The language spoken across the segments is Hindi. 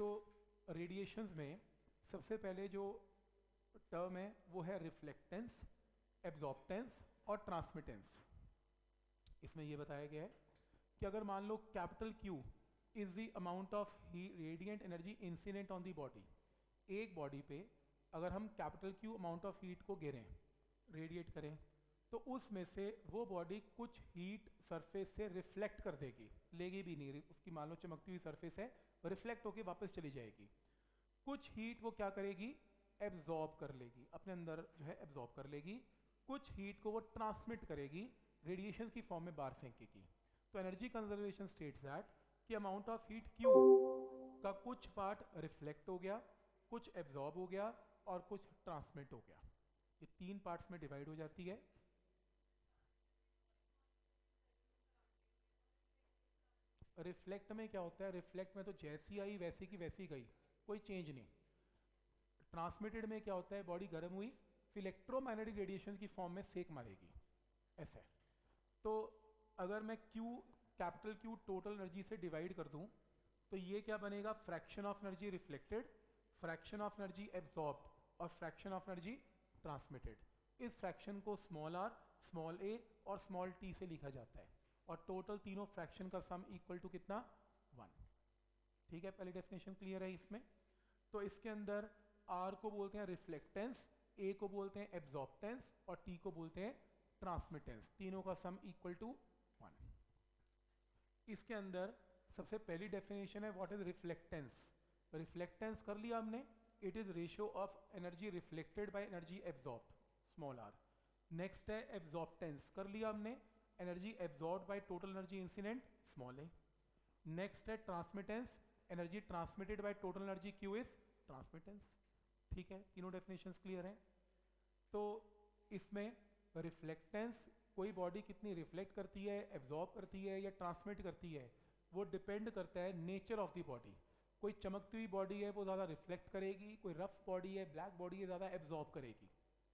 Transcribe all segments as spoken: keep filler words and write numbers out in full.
तो रेडिएशंस में सबसे पहले जो टर्म है वो है रिफ्लेक्टेंस, एब्जॉर्प्टेंस और ट्रांसमिटेंस। इसमें ये बताया गया है कि अगर मान लो capital Q is the amount of radiant energy incident on the body, एक बॉडी पे अगर हम capital Q amount of heat को गिरें, रेडिएट करें, तो उसमें से वो बॉडी कुछ हीट सरफेस से रिफ्लेक्ट कर देगी, लेगी भी नहीं, उसकी मान लो चमकती हुई सरफेस है, रिफ्लेक्ट होके वापस चली जाएगी। कुछ हीट वो क्या करेगी, एब्जॉर्ब कर लेगी, अपने अंदर जो है एब्जॉर्ब कर लेगी। कुछ हीट को वो ट्रांसमिट करेगी, रेडिएशन की फॉर्म में बाहर फेंकेगी। तो एनर्जी कंजर्वेशन स्टेट्स दैट कि अमाउंट ऑफ हीट Q का कुछ पार्ट रिफ्लेक्ट हो गया, कुछ एब्जॉर्ब हो गया और कुछ ट्रांसमिट हो गया। ये तीन पार्ट्स में डिवाइड हो जाती है। रिफ्लेक्ट में क्या होता है, रिफ्लेक्ट में तो जैसी आई वैसी की वैसी गई, कोई चेंज नहीं। ट्रांसमिटेड में क्या होता है, बॉडी गर्म हुई, फिर इलेक्ट्रोमैग्नेटिक रेडिएशन की फॉर्म में सेक मारेगी, ऐसा है। तो अगर मैं Q capital Q total energy से डिवाइड कर दूं तो ये क्या बनेगा, fraction of energy reflected, fraction of energy absorbed और फ्रैक्शन ऑफ एनर्जी ट्रांसमिटेड। इस फ्रैक्शन को स्मॉल आर, स्मॉल ए और स्मॉल टी से लिखा जाता है और टोटल तीनों फ्रैक्शन का सम इक्वल टू कितना, वन। ठीक है, पहली डेफिनेशन क्लियर है इसमें। तो इसके अंदर R को बोलते हैं रिफ्लेक्टेंस, A को बोलते हैं एब्जॉर्प्टेंस और T को बोलते हैं ट्रांसमिटेंस, तीनों का सम इक्वल टू वन। इसके अंदर सबसे पहली डेफिनेशन है व्हाट इज रिफ्लेक्टेंस। रिफ्लेक्टेंस कर लिया हमने, it is ratio of energy reflected by energy absorbed, small R. Next है एब्जॉर्प्टेंस, कर लिया हमने, energy absorbed by total energy incident, small A. Next है transmittance, energy transmitted by total energy Q is transmittance. ठीक है, तीनों डेफिनेशंस क्लियर हैं। तो इसमें रिफ्लेक्टेंस, कोई बॉडी कितनी रिफ्लेक्ट करती है, एब्जॉर्ब करती है या ट्रांसमिट करती है, वो डिपेंड करता है नेचर ऑफ द बॉडी। कोई चमकती हुई बॉडी है वो ज़्यादा रिफ्लेक्ट करेगी, कोई रफ बॉडी है, ब्लैक बॉडी है, ज़्यादा एब्जॉर्ब करेगी।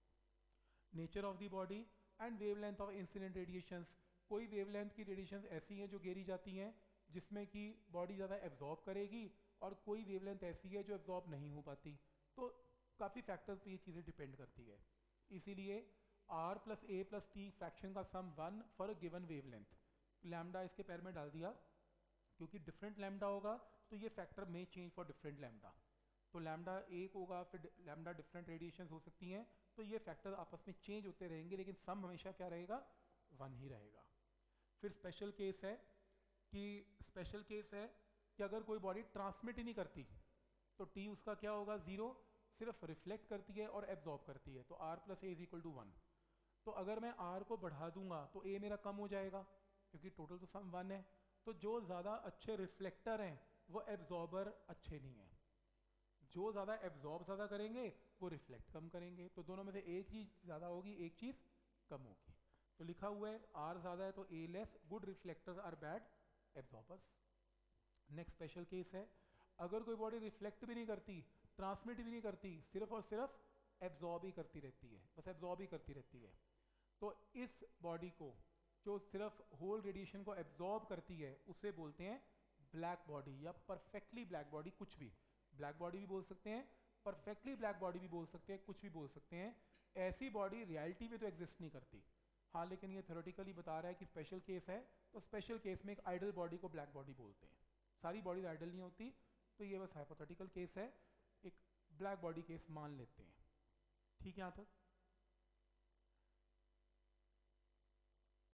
Nature of the body and wavelength of incident radiations, कोई वेवलेंथ की रेडिएशंस ऐसी हैं जो गिरी जाती हैं जिसमें कि बॉडी ज़्यादा एब्जॉर्ब करेगी और कोई वेवलेंथ ऐसी है जो एब्जॉर्ब नहीं हो पाती। तो काफ़ी फैक्टर्स पे ये चीज़ें डिपेंड करती है। इसीलिए R plus A plus T fraction का sum one for given wavelength, lambda इसके पैर में डाल दिया, क्योंकि डिफरेंट लैम्डा होगा तो ये फैक्टर में चेंज फॉर डिफरेंट लैम्डा। तो लैम्डा एक होगा, फिर लैम्डा डिफरेंट रेडिएशन हो सकती हैं, तो ये फैक्टर आपस में चेंज होते रहेंगे, लेकिन सम हमेशा क्या रहेगा, वन ही रहेगा। फिर स्पेशल केस है कि स्पेशल केस है कि अगर कोई बॉडी ट्रांसमिट ही नहीं करती तो टी उसका क्या होगा, जीरो, सिर्फ रिफ्लेक्ट करती है और एब्जॉर्ब करती है, तो R plus A is equal to one. तो अगर मैं आर को बढ़ा दूंगा तो ए मेरा कम हो जाएगा, क्योंकि टोटल तो सम वन है। तो जो ज़्यादा अच्छे रिफ्लेक्टर हैं वो एब्जॉर्बर अच्छे नहीं हैं, जो ज़्यादा एब्जॉर्ब ज़्यादा करेंगे वो रिफ्लेक्ट कम करेंगे। तो दोनों में से एक चीज़ ज़्यादा होगी, एक चीज़ कम होगी। तो लिखा हुआ है आर ज़्यादा है तो A less, good reflectors are bad absorbers. Next special case है, अगर कोई बॉडी रिफ्लेक्ट भी नहीं करती, ट्रांसमिट भी नहीं करती, सिर्फ और सिर्फ एब्जॉर्ब ही करती रहती है, बस एब्जॉर्ब ही करती रहती है, तो इस बॉडी को जो सिर्फ होल रेडिएशन को एब्जॉर्ब करती है उसे बोलते हैं ब्लैक बॉडी या परफेक्टली ब्लैक बॉडी। कुछ भी ब्लैक बॉडी भी बोल सकते हैं, परफेक्टली ब्लैक बॉडी भी बोल सकते हैं, कुछ भी बोल सकते हैं। ऐसी बॉडी रियलिटी में तो एग्जिस्ट नहीं करती, हाँ, लेकिन ये थ्योरेटिकली बता रहा है कि स्पेशल केस है, तो स्पेशल केस में एक आइडल बॉडी को ब्लैक बॉडी बोलते हैं। सारी बॉडीज आइडल नहीं होती, तो ये बस हाइपोथेटिकल केस है, एक ब्लैक बॉडी केस मान लेते हैं। ठीक है यहाँ तक।